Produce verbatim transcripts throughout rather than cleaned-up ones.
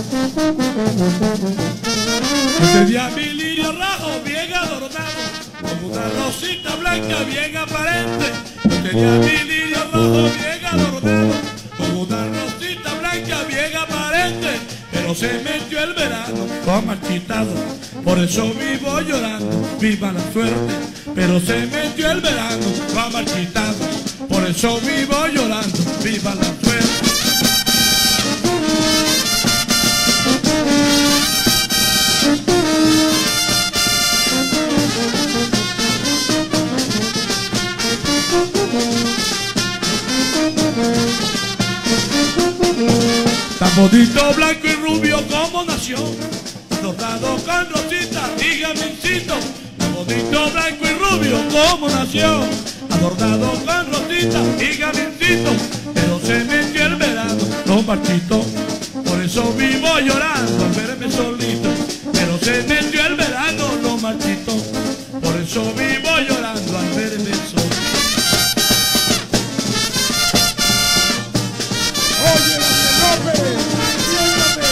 Yo tenía mi lirio rojo bien adornado, con una rosita blanca bien aparente. Yo tenía mi lirio rojo bien adornado, con una rosita blanca bien aparente. Pero se metió el verano, todo marchitado, por eso vivo llorando, viva la suerte. Pero se metió el verano, todo marchitado, por eso vivo llorando, viva la suerte. Tan bonito, blanco y rubio como nació, adornado con rosita y jamincito. Tan bonito, blanco y rubio como nació, adornado con rosita y jamincito. Pero se metió el verano, no marchito, por eso vivo llorando al verme solito. Pero se metió el verano, no marchito, por eso vivo llorando al verme solito. Oye, Daniel López, siéntate.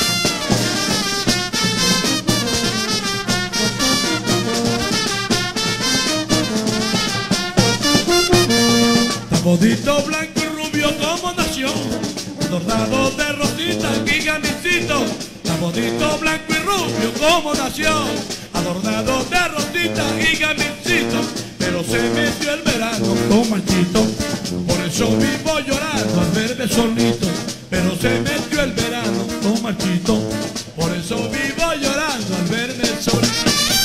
Tan bonito, blanco y rubio como nació, adornado de rosita y jamincito. Tan bonito, blanco y rubio como nació, adornado de rosita y jamincito. Pero se metió el verano, no marchito, por eso vivo llorando al verme solito. Pero se metió el verano, no marchito, por eso vivo llorando al verme solito.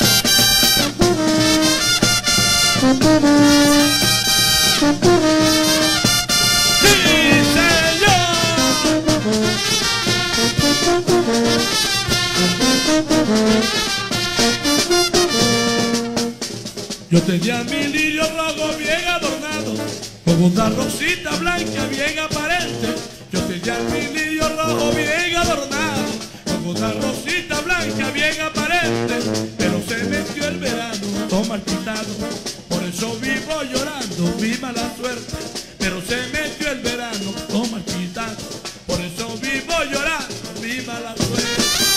¡Sí, señor! Yo tenía mi lirio rojo bien adornado, con una rosita blanca bien aparente. Yo tenía mi lirio rojo bien adornado, con una rosita blanca bien aparente. Pero se metió el verano, todo marchitado, por eso vivo llorando, mi mala suerte. Pero se metió el verano, todo marchitado, por eso vivo llorando, mi mala suerte.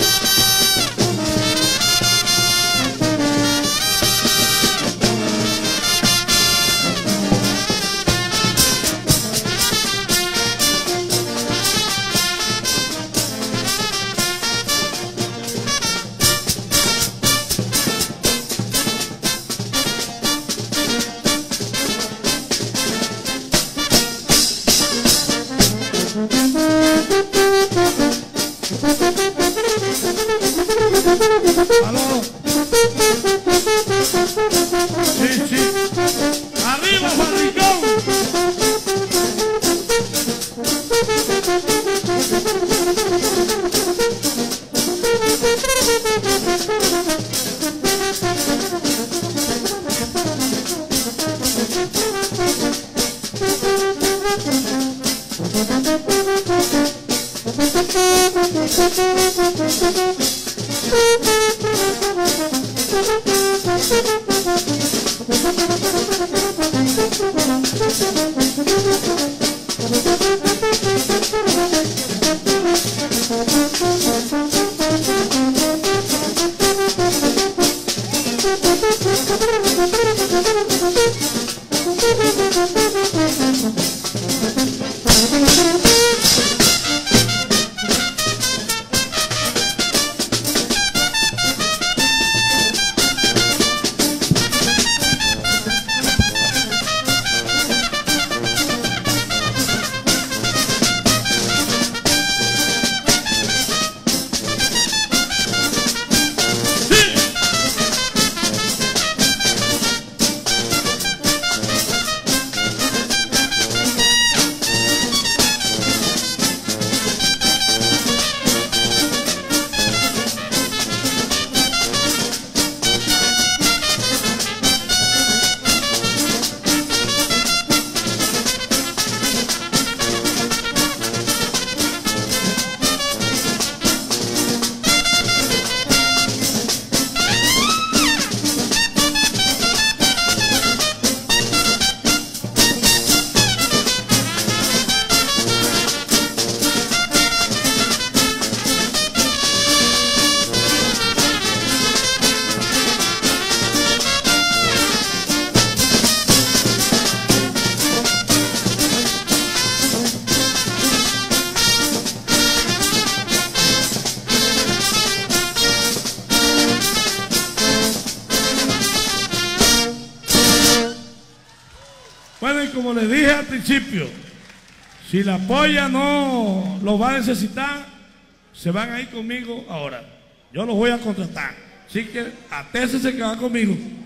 Aló. Sí, sí. ¡Arriba, Juan Bueno, y como les dije al principio, si la polla no lo va a necesitar, se van a ir conmigo ahora. Yo los voy a contratar. Así que atésese que va conmigo.